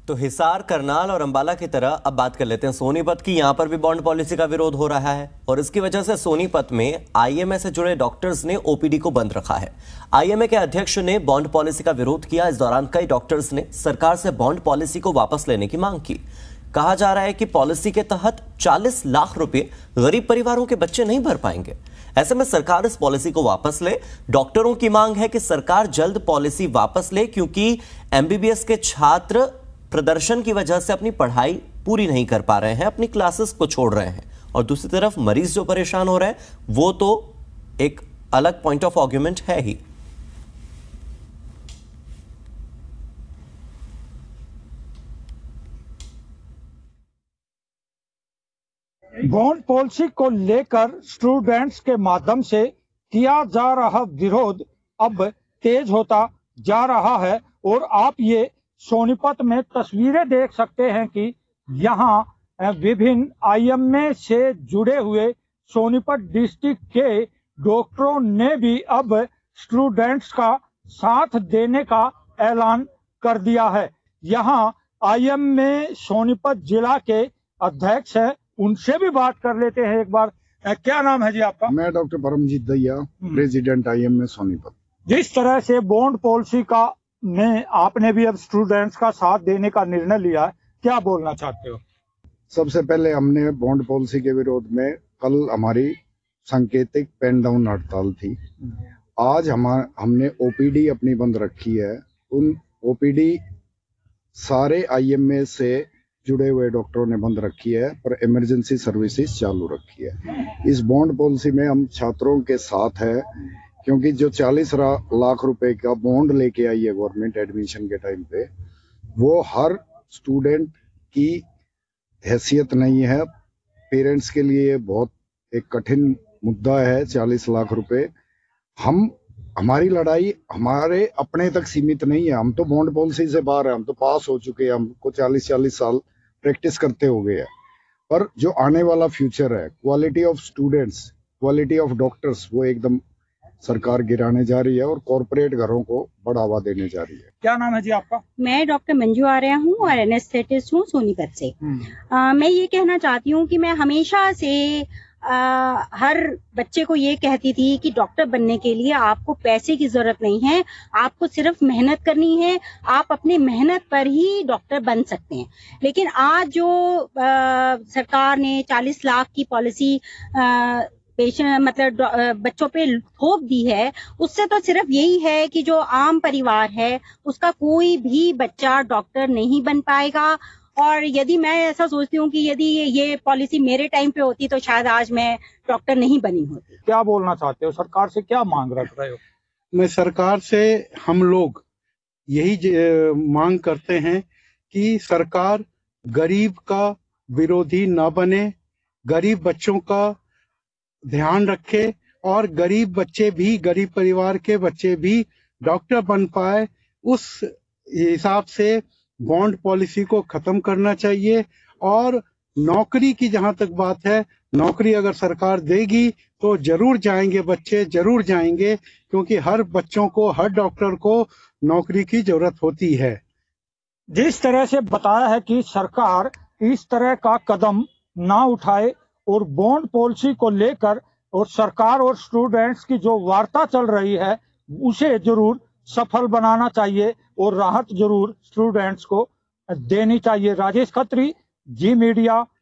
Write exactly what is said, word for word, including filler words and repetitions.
तो हिसार, करनाल और अंबाला की तरह अब बात कर लेते हैं सोनीपत की। यहां पर भी बॉन्ड पॉलिसी का विरोध हो रहा है और इसकी वजह से सोनीपत में आईएमए से जुड़े डॉक्टर्स ने ओपीडी को बंद रखा है। आईएमए के अध्यक्ष ने बॉन्ड पॉलिसी का विरोध किया। इस दौरान कई डॉक्टर्स ने सरकार से बॉन्ड पॉलिसी को वापस लेने की मांग की। कहा जा रहा है कि पॉलिसी के तहत चालीस लाख रुपए गरीब परिवारों के बच्चे नहीं भर पाएंगे। ऐसे में सरकार इस पॉलिसी को वापस ले। डॉक्टरों की मांग है कि सरकार जल्द पॉलिसी वापस ले, क्योंकि एमबीबीएस के छात्र प्रदर्शन की वजह से अपनी पढ़ाई पूरी नहीं कर पा रहे हैं, अपनी क्लासेस को छोड़ रहे हैं। और दूसरी तरफ मरीज जो परेशान हो रहे हैं वो तो एक अलग पॉइंट ऑफ आर्ग्यूमेंट है ही। बॉन्ड पॉलिसी को लेकर स्टूडेंट्स के माध्यम से किया जा रहा विरोध अब तेज होता जा रहा है और आप ये सोनीपत में तस्वीरें देख सकते हैं कि यहाँ विभिन्न आईएमए से जुड़े हुए सोनीपत डिस्ट्रिक्ट के डॉक्टरों ने भी अब स्टूडेंट्स का साथ देने का ऐलान कर दिया है। यहाँ आईएमए सोनीपत जिला के अध्यक्ष है, उनसे भी बात कर लेते हैं एक बार। क्या नाम है जी आपका? मैं doctor Paramjit Dahiya, president IMA Sonipat. जिस तरह से बॉन्ड पॉलिसी का में आपने भी अब स्टूडेंट्स का साथ देने का निर्णय लिया है, क्या बोलना चाहते हो? सबसे पहले हमने बॉन्ड पॉलिसी के विरोध में कल हमारी सांकेतिक पेन डाउन हड़ताल थी। आज हम हमने ओपीडी अपनी बंद रखी है। उन ओपीडी सारे आईएमए से जुड़े हुए डॉक्टरों ने बंद रखी है, पर इमरजेंसी सर्विसेज चालू रखी है। इस बॉन्ड पॉलिसी में हम छात्रों के साथ है, क्योंकि जो चालीस लाख रुपए का बॉन्ड लेके आई है गवर्नमेंट एडमिशन के टाइम पे, वो हर स्टूडेंट की हैसियत नहीं है। पेरेंट्स के लिए बहुत एक कठिन मुद्दा है चालीस लाख रुपए। हम हमारी लड़ाई हमारे अपने तक सीमित नहीं है। हम तो बॉन्ड पॉलिसी से बाहर है, हम तो पास हो चुके हैं, हमको चालीस चालीस साल प्रैक्टिस करते हो गए हैं। पर जो आने वाला फ्यूचर है, quality of students, quality of doctors, वो एकदम सरकार गिराने जा रही है और कॉर्पोरेट घरों को बढ़ावा देने जा रही है। क्या नाम है जी आपका? मैं डॉक्टर मंजू आर्या हूँ और एनेस्थेटिस्ट हूँ सोनीपत से। आ, मैं ये कहना चाहती हूँ कि मैं हमेशा से आ, हर बच्चे को ये कहती थी कि डॉक्टर बनने के लिए आपको पैसे की जरूरत नहीं है, आपको सिर्फ मेहनत करनी है, आप अपनी मेहनत पर ही डॉक्टर बन सकते हैं। लेकिन आज जो आ, सरकार ने चालीस लाख की पॉलिसी आ, पेशेंट मतलब बच्चों पे थोप दी है, उससे तो सिर्फ यही है कि जो आम परिवार है उसका कोई भी बच्चा डॉक्टर नहीं बन पाएगा। और यदि मैं ऐसा सोचती हूँ कि यदि ये पॉलिसी मेरे टाइम पे होती तो शायद आज मैं डॉक्टर नहीं बनी होती। क्या बोलना चाहते हो? सरकार से क्या मांग रख रहे हो? मैं सरकार से हम लोग यही मांग करते हैं कि सरकार गरीब का विरोधी ना बने, गरीब बच्चों का ध्यान रखे और गरीब बच्चे भी, गरीब परिवार के बच्चे भी डॉक्टर बन पाए। उस हिसाब से बॉन्ड पॉलिसी को खत्म करना चाहिए। और नौकरी की जहां तक बात है, नौकरी अगर सरकार देगी तो जरूर जाएंगे बच्चे, जरूर जाएंगे, क्योंकि हर बच्चों को, हर डॉक्टर को नौकरी की जरूरत होती है। जिस तरह से बताया है कि सरकार इस तरह का कदम ना उठाए और बॉन्ड पॉलिसी को लेकर और सरकार और स्टूडेंट्स की जो वार्ता चल रही है उसे जरूर सफल बनाना चाहिए और राहत जरूर स्टूडेंट्स को देनी चाहिए। राजेश खत्री, जी मीडिया,